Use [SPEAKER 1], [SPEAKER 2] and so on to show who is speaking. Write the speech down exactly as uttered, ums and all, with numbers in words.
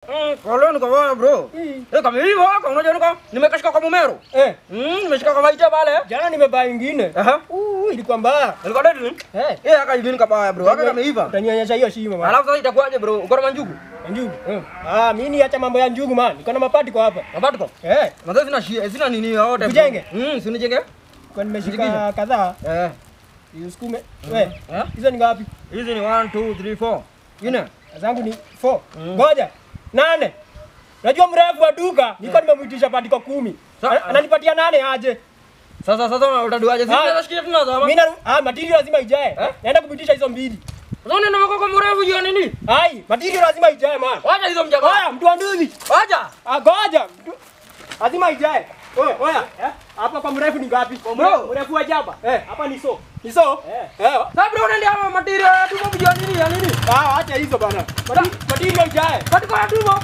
[SPEAKER 1] Mm, kalau ni kau bro. Eh kami hivyo, kau unajua niko nimekashika kwa mumero.
[SPEAKER 2] Eh,
[SPEAKER 1] Mm, nimeshika kwa maisha pale.
[SPEAKER 2] jana nimebaa ingine.
[SPEAKER 1] Aha.
[SPEAKER 2] Uh, ilikuwa mbaya.
[SPEAKER 1] Ilikuwa nini?
[SPEAKER 2] Eh,
[SPEAKER 1] Eh akaibini kabaya bro. Aka kameiva.
[SPEAKER 2] utanyonyesha hiyo shimo man.
[SPEAKER 1] Alafu sasa itakuwaje bro? Uko na manjugu?
[SPEAKER 2] Njugu. Ah, mimi niacha mambo ya njugu man. Niko na mapati kwa hapa.
[SPEAKER 1] Mapatiko?
[SPEAKER 2] Eh,
[SPEAKER 1] Mazao sina shia, sina nini yote.
[SPEAKER 2] Kujenge?
[SPEAKER 1] Mm, si nijenge?
[SPEAKER 2] kwa nimeshika kadhaa.
[SPEAKER 1] Eh.
[SPEAKER 2] Usukume. Wewe,
[SPEAKER 1] Eh?
[SPEAKER 2] hizo ni ngapi?
[SPEAKER 1] Hizi ni one two three four. Ine?
[SPEAKER 2] Zangu ni four. Ngoja. Nane. Najua mrefu wa duka, niko nimemuitisha patiko kumi.
[SPEAKER 1] Sa-
[SPEAKER 2] Ana- Ananipatia nane aje.
[SPEAKER 1] Sasa sasa utaduaje? Sisi
[SPEAKER 2] Ah.
[SPEAKER 1] tunashikia tunazo.
[SPEAKER 2] Mimi na ah, material lazima ijae.
[SPEAKER 1] Eh?
[SPEAKER 2] Naenda kupitisha hizo mbili.
[SPEAKER 1] Sasa nenda mako mrefu jua nini?
[SPEAKER 2] Ai, material lazima ijae man.
[SPEAKER 1] Wacha hizo mjamaa.
[SPEAKER 2] Oya, mtu wa nduzi.
[SPEAKER 1] Wacha.
[SPEAKER 2] Ah, ngoja. Mtu- Lazima ijae. Oya, oya. Eh? Hapa kwa mrefu ni ngapi?
[SPEAKER 1] Bro.
[SPEAKER 2] Mrefu wa jaba. Eh, hapa ni so. Ni so? Eh. Eh.
[SPEAKER 1] Sasa bro unaenda hapo material tu kwa jua nini ya nini?
[SPEAKER 2] Ah, acha hizo bana. Mati- Material ijae.
[SPEAKER 1] Patiko ya tumo.